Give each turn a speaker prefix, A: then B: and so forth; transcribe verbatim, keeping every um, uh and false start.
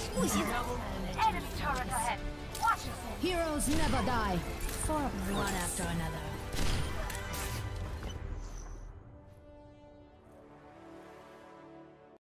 A: 不许走！
B: Enemy turret ahead. Watch it.
A: Heroes never die.
C: For one after another.